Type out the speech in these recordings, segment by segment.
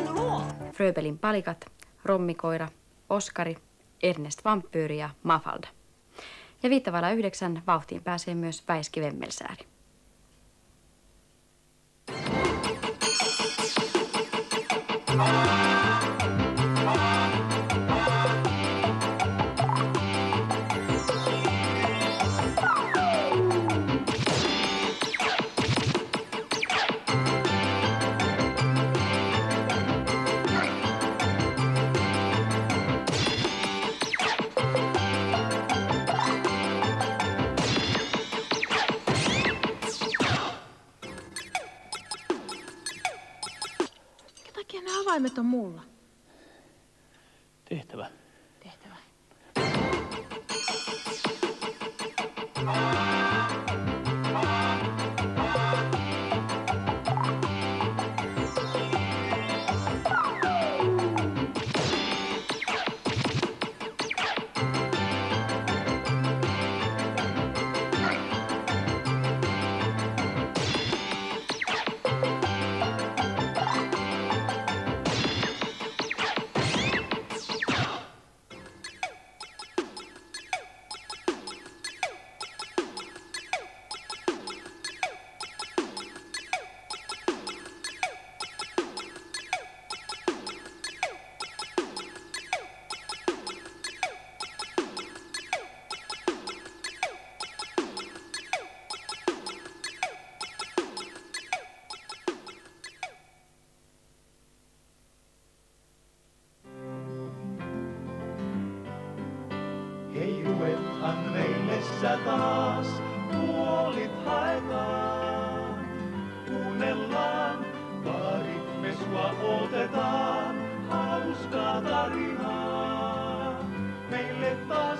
Min luo! Fröbelin palikat, Rommikoira, Oskari, Ernest Vampyyri ja Mafalda. Ja 8:05 vauhtiin pääsee myös Väiski Vemmelsääri. Minkä takia ne avaimet on mulla? Tehtävä. Tehtävä. Heiluethan meille sä taas, tuolit haetaan. Kuunnellaan, vaarimme sua otetaan, hauskaa tarinaa meille taas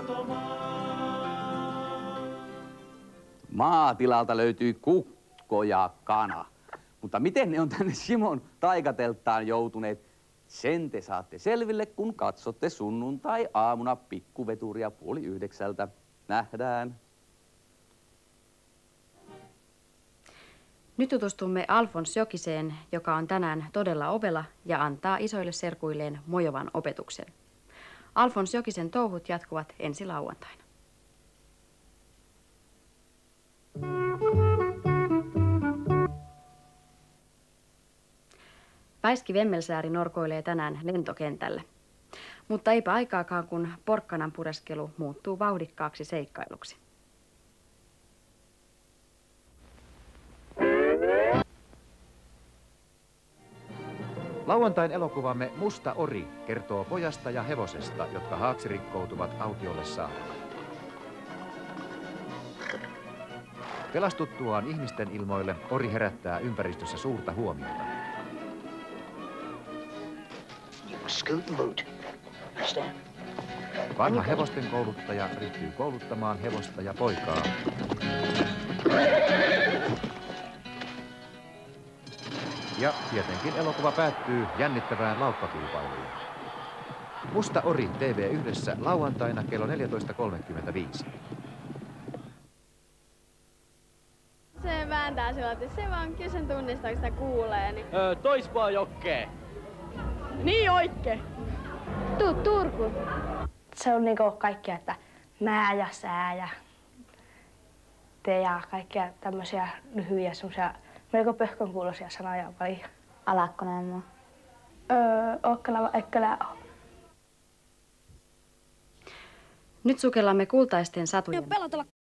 kertomaan. Maatilalta löytyi kukko ja kana. Mutta miten ne on tänne Simon taikatelttaan joutuneet? Sen te saatte selville, kun katsotte sunnuntai-aamuna Pikkuveturia 8:30. Nähdään. Nyt tutustumme Alfons Jokiseen, joka on tänään todella ovela ja antaa isoille serkuilleen mojovan opetuksen. Alfons Jokisen touhut jatkuvat ensi lauantaina. Väiski Vemmelsääri norkoilee tänään lentokentällä. Mutta eipä aikaakaan, kun porkkanan pureskelu muuttuu vauhdikkaaksi seikkailuksi. Lauantain elokuvamme Musta ori kertoo pojasta ja hevosesta, jotka haaksirikkoutuvat autiolle saarella. Pelastuttuaan ihmisten ilmoille ori herättää ympäristössä suurta huomiota. Vanha hevosten kouluttaja ryhtyy kouluttamaan hevosta ja poikaa. Ja tietenkin elokuva päättyy jännittävään laukkakilpailuun. Musta ori TV1 lauantaina kello 14.35. Se vääntää sillä, että se vaan kysyn tunnista, kun sitä kuulee. Niin... Toispaa jokkee. Niin oikein. Tuu Turkuun. Se on niinku kaikkia, että mä ja sää ja te ja kaikkia tämmöisiä lyhyitä, semmoisia melko pöhkön kuuloisia sanoja paljon. Alakkonen. Okkala, ekkälä. Nyt sukellamme kultaisten satujen